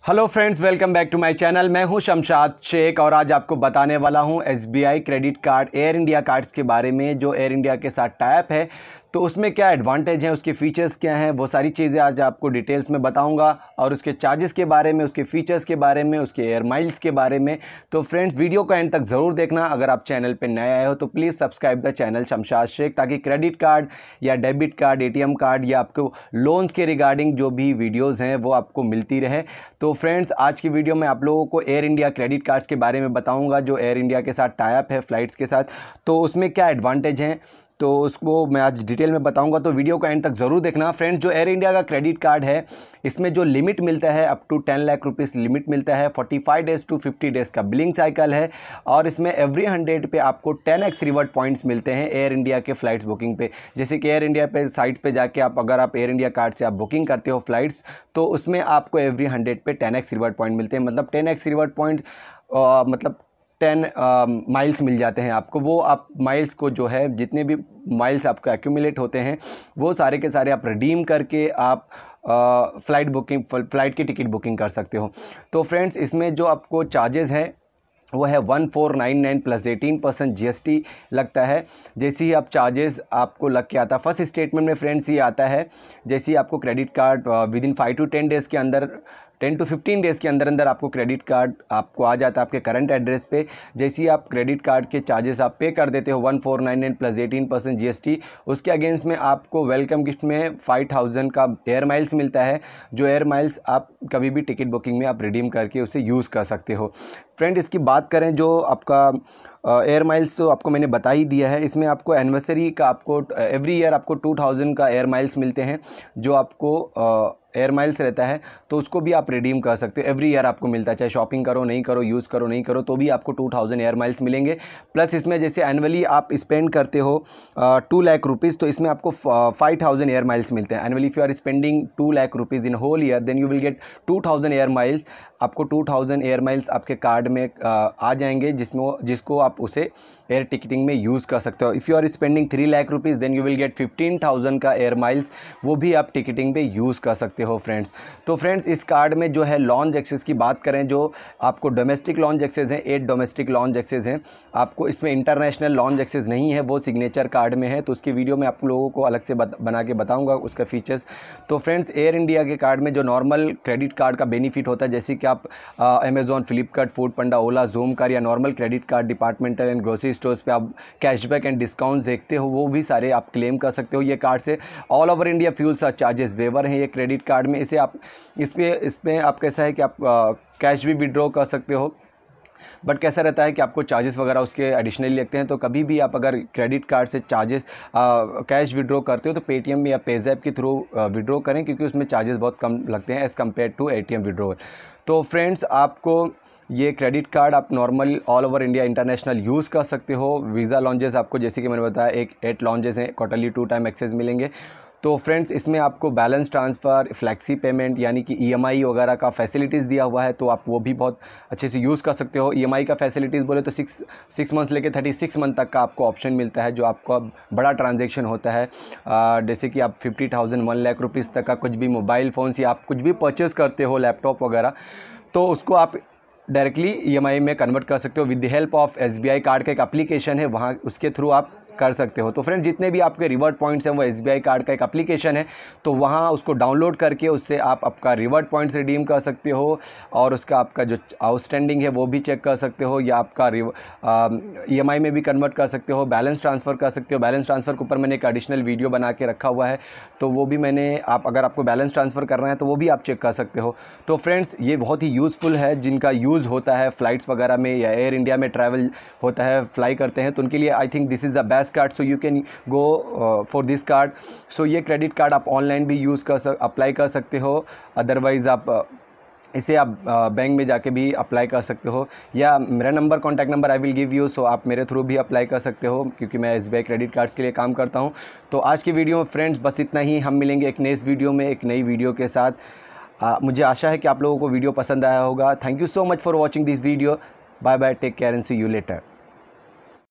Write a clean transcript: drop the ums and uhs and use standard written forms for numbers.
Hello friends, welcome back to my channel. मैं हूं शमशाद शेख और आज आपको बताने वाला हूं SBI credit card Air India cards के बारे में जो एयर इंडिया के साथ टाई अप है। तो उसमें क्या एडवांटेज हैं, उसके फीचर्स क्या हैं, वो सारी चीज़ें आज आपको डिटेल्स में बताऊंगा और उसके चार्जेस के बारे में, उसके फीचर्स के बारे में, उसके एयर माइल्स के बारे में। तो फ्रेंड्स, वीडियो को एंड तक ज़रूर देखना। अगर आप चैनल पर नए आए हो तो please subscribe the channel Shamshad Shaikh, ताकि क्रेडिट कार्ड या डेबिट कार्ड, एटीएम कार्ड या आपको लोन्स के रिगार्डिंग जो भी वीडियोज़ हैं वो आपको मिलती रहे। तो फ्रेंड्स, आज की वीडियो में आप लोगों को एयर इंडिया क्रेडिट कार्ड्स के बारे में बताऊंगा जो एयर इंडिया के साथ टाई अप है फ़्लाइट्स के साथ। तो उसमें क्या एडवांटेज हैं तो उसको मैं आज डिटेल में बताऊंगा, तो वीडियो को एंड तक ज़रूर देखना। फ्रेंड्स, जो एयर इंडिया का क्रेडिट कार्ड है इसमें जो लिमिट मिलता है up to 10 lakh rupees limit मिलता है। 45 डेज़ टू 50 डेज़ का बिलिंग साइकिल है और इसमें एवरी 100 पे आपको 10x रिवॉर्ड पॉइंट्स मिलते हैं एयर इंडिया के फ़्लाइट्स बुकिंग पे। जैसे कि एयर इंडिया पे साइट पे जाके अगर आप एयर इंडिया कार्ड से आप बुकिंग करते हो फ़्लाइट्स, तो उसमें आपको एवरी 100 पे 10x रिवॉर्ड पॉइंट मिलते हैं। मतलब 10x रिवॉर्ड पॉइंट मतलब 10 माइल्स मिल जाते हैं आपको। वो आप माइल्स को जो है, जितने भी माइल्स आपको एक्यूमुलेट होते हैं वो सारे के सारे आप रिडीम करके आप फ़्लाइट की टिकट बुकिंग कर सकते हो। तो फ्रेंड्स, इसमें जो आपको चार्जेस हैं वो है 1499 प्लस 18% जीएसटी लगता है। जैसे ही आप चार्जेस आपको लग के आता है फर्स्ट स्टेटमेंट में फ्रेंड्स ये आता है, जैसे ही आपको credit card within 5 to 10 days के अंदर, 10 to 15 डेज़ के अंदर अंदर आपको क्रेडिट कार्ड आपको आ जाता है आपके करंट एड्रेस पे। जैसे ही आप क्रेडिट कार्ड के चार्जेस आप पे कर देते हो 1499 प्लस 18% जीएसटी, उसके अगेंस्ट में आपको वेलकम गिफ्ट में 5000 का एयर माइल्स मिलता है। जो एयर माइल्स आप कभी भी टिकट बुकिंग में आप रिडीम करके उसे यूज़ कर सकते हो। फ्रेंड, इसकी बात करें जो आपका एयर माइल्स, तो आपको मैंने बता ही दिया है। इसमें आपको एनिवर्सरी का आपको एवरी ईयर आपको 2000 का एयर माइल्स मिलते हैं। जो आपको एयर माइल्स रहता है तो उसको भी आप रिडीम कर सकते हो। एवरी ईयर आपको मिलता है, चाहे शॉपिंग करो नहीं करो, यूज़ करो नहीं करो, तो भी आपको 2000 एयर माइल्स मिलेंगे। प्लस इसमें जैसे एनुअली आप स्पेंड करते हो 2 लाख रुपीज़, तो इसमें आपको 5000 एयर माइल्स मिलते हैं। Annually if you are spending 2 lakh rupees in whole year, then you will get 2000 air miles. आपको 2000 एयर माइल्स आपके कार्ड में आ जाएंगे, जिसको आप उसे एयर टिकटिंग में यूज़ कर सकते हो। If you are spending 3 lakh rupees, then you will get 15000 का एयर माइल्स, वो भी आप टिकटिंग पे यूज़ कर सकते हो फ्रेंड्स। तो फ्रेंड्स, इस कार्ड में जो है लॉन्च एक्सेस की बात करें, जो आपको डोमेस्टिक लॉन्च एक्सेस हैं, 8 डोमेस्टिक लॉन्च एक्सेस हैं। आपको इसमें इंटरनेशनल लॉन्च एक्सेस नहीं है, वो सिग्नेचर कार्ड में है, तो उसकी वीडियो में आप लोगों को अलग से बना के बताऊँगा उसका फीचर्स। तो फ्रेंड्स, एयर इंडिया के कार्ड में जो नॉर्मल क्रेडिट कार्ड का बेनिफिट होता है, जैसे कि आप Amazon, Flipkart, food panda, Ola, zoom car या normal credit card departmental and grocery stores पे आप कैशबैक एंड डिस्काउंट देखते हो, वो भी सारे आप क्लेम कर सकते हो ये कार्ड से। All over India fuel charges waiver हैं ये क्रेडिट कार्ड में। इसे आप इसमें आप कैसा है कि आप कैश भी विड्रॉ कर सकते हो, बट कैसा रहता है कि आपको चार्जेस वगैरह उसके एडिशनली लगते हैं। तो कभी भी आप अगर क्रेडिट कार्ड से चार्जेस कैश विड्रॉ करते हो तो पेटीएम या पेज़ैप के थ्रू विड्रॉ करें, क्योंकि उसमें चार्जेस बहुत कम लगते हैं as compare to ATM withdrawal. तो फ्रेंड्स, आपको ये क्रेडिट कार्ड आप normal all over India international use कर सकते हो। वीज़ा लॉन्चेस आपको, जैसे कि मैंने बताया, 8 लॉन्चेस हैं, क्वार्टरली 2 टाइम एक्सेस मिलेंगे। तो फ्रेंड्स, इसमें आपको बैलेंस ट्रांसफ़र, फ्लैक्सी पेमेंट यानी कि ईएमआई वगैरह का फैसिलिटीज़ दिया हुआ है, तो आप वो भी बहुत अच्छे से यूज़ कर सकते हो। ईएमआई का फैसिलिटीज़ बोले तो 6 मंथ्स लेके 36 मंथ तक का आपको ऑप्शन मिलता है, जो आपको बड़ा ट्रांजैक्शन होता है। जैसे कि आप 50,000 1 लाख रुपीज़ तक का कुछ भी मोबाइल फ़ोन्स या आप कुछ भी परचेज़ करते हो, लैपटॉप वगैरह, तो उसको आप डायरेक्टली ईएमआई में कन्वर्ट कर सकते हो with the help of SBI card का एक एप्लीकेशन है, वहाँ उसके थ्रू आप कर सकते हो। तो फ्रेंड, जितने भी आपके रिवॉर्ड पॉइंट्स हैं वो एसबीआई कार्ड का एक एप्लीकेशन है, तो वहाँ उसको डाउनलोड करके उससे आप आपका रिवॉर्ड पॉइंट्स रिडीम कर सकते हो और उसका आपका जो आउटस्टैंडिंग है वो भी चेक कर सकते हो, या आपका ईएमआई में भी कन्वर्ट कर सकते हो, बैलेंस ट्रांसफ़र कर सकते हो। बैलेंस ट्रांसफ़र के ऊपर मैंने एक एडिशनल वीडियो बना के रखा हुआ है, तो वो भी अगर आपको बैलेंस ट्रांसफ़र करना है तो वो भी आप चेक कर सकते हो। तो फ्रेंड्स, ये बहुत ही यूज़फुल है जिनका यूज़ होता है फ़्लाइट्स वगैरह में या एयर इंडिया में ट्रैवल होता है, फ्लाई करते हैं, तो उनके लिए I think this is the best card, so you can go for this card. So ये क्रेडिट कार्ड आप ऑनलाइन भी अप्लाई कर सकते हो, अदरवाइज़ आप इसे आप बैंक में जाके भी अप्लाई कर सकते हो, या मेरा contact number I will give you, so आप मेरे थ्रू भी अप्लाई कर सकते हो, क्योंकि मैं एसबीआई क्रेडिट कार्ड्स के लिए काम करता हूँ। तो आज की वीडियो में फ्रेंड्स बस इतना ही। हम मिलेंगे एक नेक्स्ट वीडियो में एक नई वीडियो के साथ। मुझे आशा है कि आप लोगों को वीडियो पसंद आया होगा। Thank you so much for watching this video. Bye bye, take care and see you letter.